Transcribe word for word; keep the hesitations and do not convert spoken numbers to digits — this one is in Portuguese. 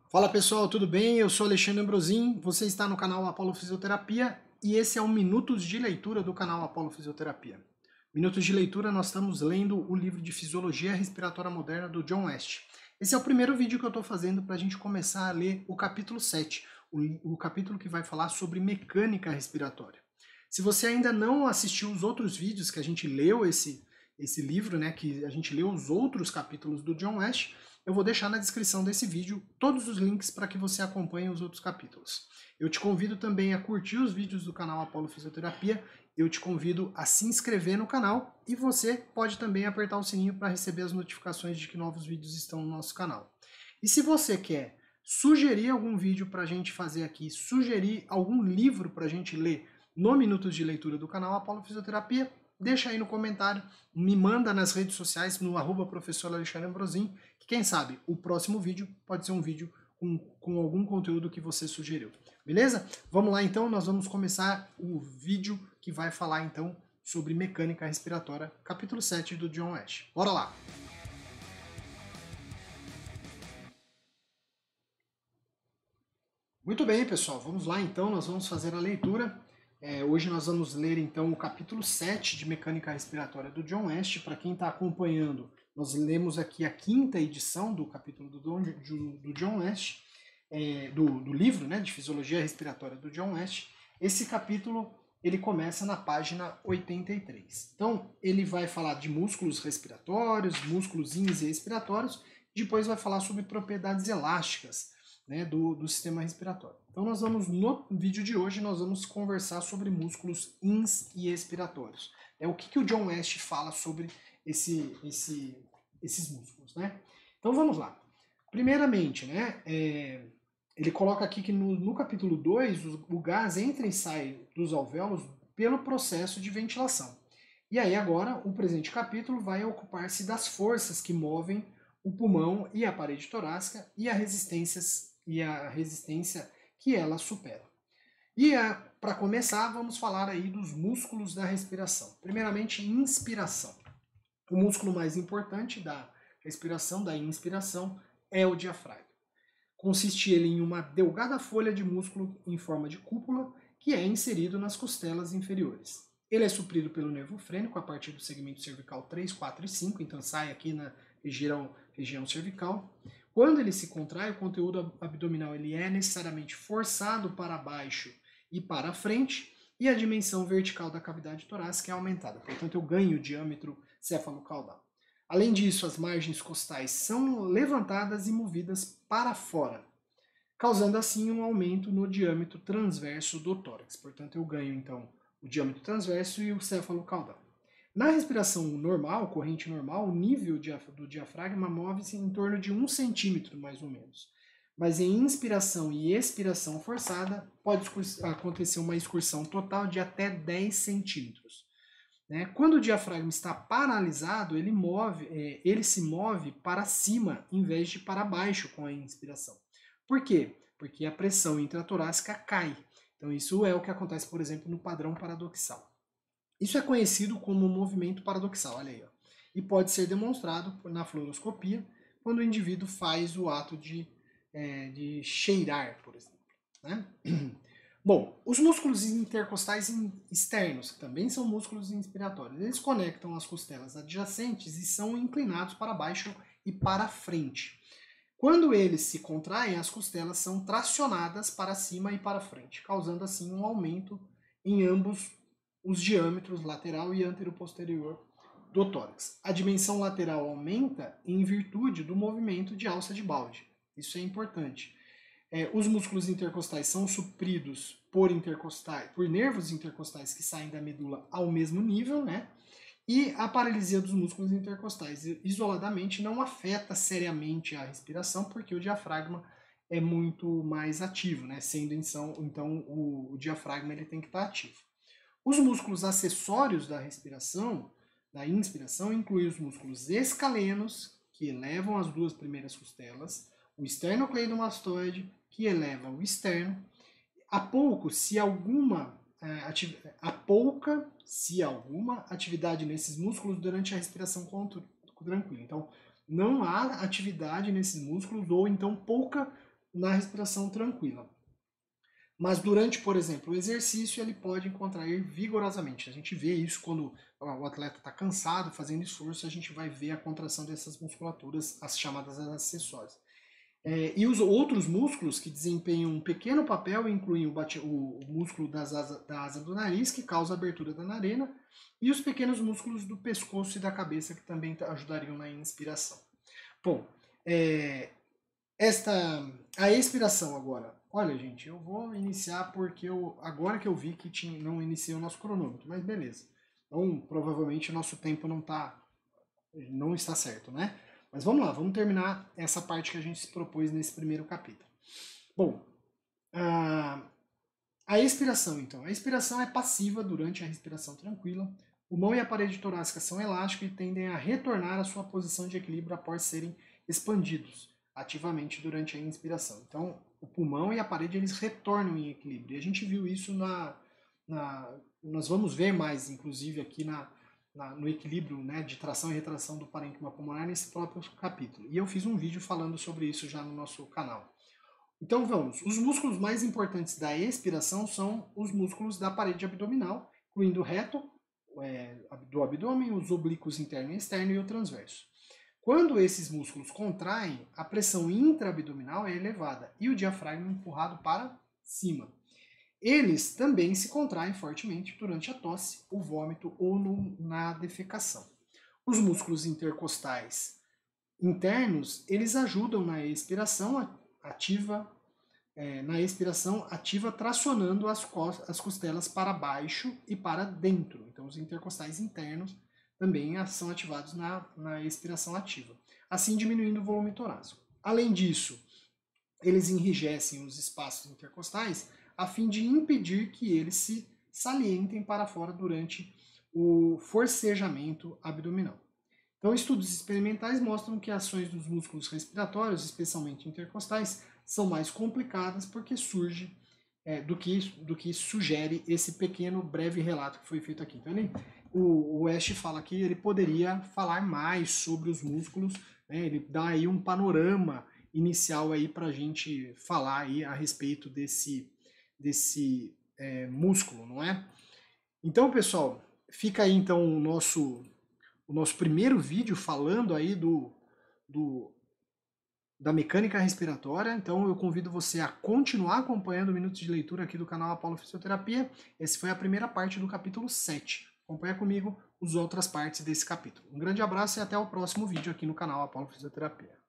Fala pessoal, tudo bem? Eu sou Alexandre Ambrosim, você está no canal Apolo Fisioterapia e esse é o Minutos de Leitura do canal Apolo Fisioterapia. Minutos de leitura, nós estamos lendo o livro de Fisiologia Respiratória Moderna do John West. Esse é o primeiro vídeo que eu estou fazendo para a gente começar a ler o capítulo sete, o, o capítulo que vai falar sobre mecânica respiratória. Se você ainda não assistiu os outros vídeos que a gente leu esse, esse livro, né, que a gente leu os outros capítulos do John West, eu vou deixar na descrição desse vídeo todos os links para que você acompanhe os outros capítulos. Eu te convido também a curtir os vídeos do canal Apolo Fisioterapia, eu te convido a se inscrever no canal e você pode também apertar o sininho para receber as notificações de que novos vídeos estão no nosso canal. E se você quer sugerir algum vídeo para a gente fazer aqui, sugerir algum livro para a gente ler no Minutos de Leitura do canal Apolo Fisioterapia, deixa aí no comentário, me manda nas redes sociais, no arroba professor Alexandre Ambrosim, que quem sabe o próximo vídeo pode ser um vídeo com, com algum conteúdo que você sugeriu. Beleza? Vamos lá então, nós vamos começar o vídeo que vai falar então sobre mecânica respiratória, capítulo sete do John West. Bora lá! Muito bem, pessoal, vamos lá então, nós vamos fazer a leitura. É, hoje nós vamos ler então o capítulo sete de Mecânica Respiratória do John West. Para quem está acompanhando, nós lemos aqui a quinta edição do capítulo do, Don, do, do John West, é, do, do livro, né, de Fisiologia Respiratória do John West. Esse capítulo ele começa na página oitenta e três. Então ele vai falar de músculos respiratórios, músculos índice respiratórios, depois vai falar sobre propriedades elásticas, né, do, do sistema respiratório. Então nós vamos, no vídeo de hoje, nós vamos conversar sobre músculos ins e expiratórios. É o que, que o John West fala sobre esse, esse, esses músculos, né? Então vamos lá. Primeiramente, né, é, ele coloca aqui que no, no capítulo dois, o, o gás entra e sai dos alvéolos pelo processo de ventilação. E aí agora, o presente capítulo vai ocupar-se das forças que movem o pulmão e a parede torácica e, a resistências, e a resistência que ela supera. E para começar, vamos falar aí dos músculos da respiração. Primeiramente, inspiração. O músculo mais importante da respiração, da inspiração, é o diafragma. Consiste ele em uma delgada folha de músculo em forma de cúpula que é inserido nas costelas inferiores. Ele é suprido pelo nervo frênico a partir do segmento cervical três, quatro e cinco, então sai aqui na região, região cervical. Quando ele se contrai, o conteúdo abdominal ele é necessariamente forçado para baixo e para frente, e a dimensão vertical da cavidade torácica é aumentada. Portanto, eu ganho o diâmetro cefalocaudal. Além disso, as margens costais são levantadas e movidas para fora, causando assim um aumento no diâmetro transverso do tórax. Portanto, eu ganho então o diâmetro transverso e o cefalocaudal. Na respiração normal, corrente normal, o nível do diafragma move-se em torno de um centímetro, mais ou menos. Mas em inspiração e expiração forçada, pode acontecer uma excursão total de até dez centímetros. Quando o diafragma está paralisado, ele, move, ele se move para cima em vez de para baixo com a inspiração. Por quê? Porque a pressão intratorácica cai. Então isso é o que acontece, por exemplo, no padrão paradoxal. Isso é conhecido como movimento paradoxal, olha aí. Ó. E pode ser demonstrado na fluoroscopia, quando o indivíduo faz o ato de, é, de cheirar, por exemplo. Né? Bom, os músculos intercostais externos, que também são músculos inspiratórios, eles conectam as costelas adjacentes e são inclinados para baixo e para frente. Quando eles se contraem, as costelas são tracionadas para cima e para frente, causando assim um aumento em ambos os diâmetros lateral e antero-posterior do tórax. A dimensão lateral aumenta em virtude do movimento de alça de balde. Isso é importante. É, os músculos intercostais são supridos por, intercostais, por nervos intercostais que saem da medula ao mesmo nível, né? E a paralisia dos músculos intercostais isoladamente não afeta seriamente a respiração, porque o diafragma é muito mais ativo, né? Sendo então o, o diafragma ele tem que estar ativo. Os músculos acessórios da respiração, da inspiração, incluem os músculos escalenos, que elevam as duas primeiras costelas, o esternocleidomastoide, que eleva o externo. Há pouco, se alguma, há pouca, se alguma atividade nesses músculos durante a respiração tranquila. Então, não há atividade nesses músculos, ou então pouca na respiração tranquila. Mas durante, por exemplo, o exercício, ele pode contrair vigorosamente. A gente vê isso quando o atleta está cansado, fazendo esforço, a gente vai ver a contração dessas musculaturas, as chamadas acessórias. É, e os outros músculos que desempenham um pequeno papel incluem o, bate, o, o músculo das asa, da asa do nariz, que causa a abertura da narina, e os pequenos músculos do pescoço e da cabeça, que também ajudariam na inspiração. Bom, é, esta, a expiração agora. Olha, gente, eu vou iniciar porque eu, agora que eu vi que tinha, não iniciei o nosso cronômetro, mas beleza. Então, provavelmente, o nosso tempo não, tá, não está certo, né? Mas vamos lá, vamos terminar essa parte que a gente se propôs nesse primeiro capítulo. Bom, a, a expiração, então. A expiração é passiva durante a respiração tranquila. O pulmão e a parede torácica são elásticos e tendem a retornar à sua posição de equilíbrio após serem expandidos ativamente durante a inspiração. Então, o pulmão e a parede, eles retornam em equilíbrio. E a gente viu isso na... na nós vamos ver mais, inclusive, aqui na, na, no equilíbrio, né, de tração e retração do parênquima pulmonar nesse próprio capítulo. E eu fiz um vídeo falando sobre isso já no nosso canal. Então, vamos. Os músculos mais importantes da expiração são os músculos da parede abdominal, incluindo o reto, é, do abdômen, os oblíquos interno e externo e o transverso. Quando esses músculos contraem, a pressão intraabdominal é elevada e o diafragma é empurrado para cima. Eles também se contraem fortemente durante a tosse, o vômito ou no, na defecação. Os músculos intercostais internos, eles ajudam na expiração ativa, é, na expiração ativa tracionando as, as costelas para baixo e para dentro. Então, os intercostais internos também são ativados na, na expiração ativa, assim diminuindo o volume torácico. Além disso, eles enrijecem os espaços intercostais a fim de impedir que eles se salientem para fora durante o forcejamento abdominal. Então, estudos experimentais mostram que ações dos músculos respiratórios, especialmente intercostais, são mais complicadas porque surge é, do, que, do que sugere esse pequeno breve relato que foi feito aqui. Então, ele, o, o West fala que ele poderia falar mais sobre os músculos, né? Ele dá aí um panorama inicial aí para a gente falar aí a respeito desse, desse é, músculo, não é? Então, pessoal, fica aí então o nosso, o nosso primeiro vídeo falando aí do, do, da mecânica respiratória. Então eu convido você a continuar acompanhando o Minuto de Leitura aqui do canal Apollo Fisioterapia. Essa foi a primeira parte do capítulo sete. Acompanha comigo as outras partes desse capítulo. Um grande abraço e até o próximo vídeo aqui no canal Apollo Fisioterapia.